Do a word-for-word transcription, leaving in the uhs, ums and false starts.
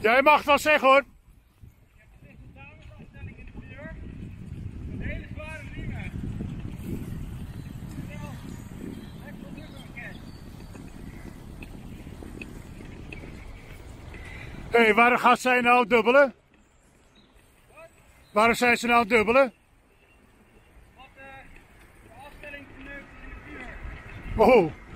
Jij mag het wel zeggen hoor. Ik heb een damesafstelling in de deur. Een hele zware riemen. Snel. Lekker op druk. Hé, hey, waarom gaat zij nou dubbelen? Wat? Waarom zijn ze nou dubbelen? Wat uh, de afstelling verneukt is in de vuur. Oh.